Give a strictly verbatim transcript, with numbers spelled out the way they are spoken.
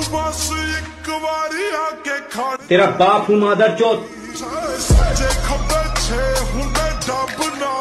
बस एक बारी आके खड़ तेरा बाप हूँ मादर चौथ। सजे खब्बे छे हुंदे डब ना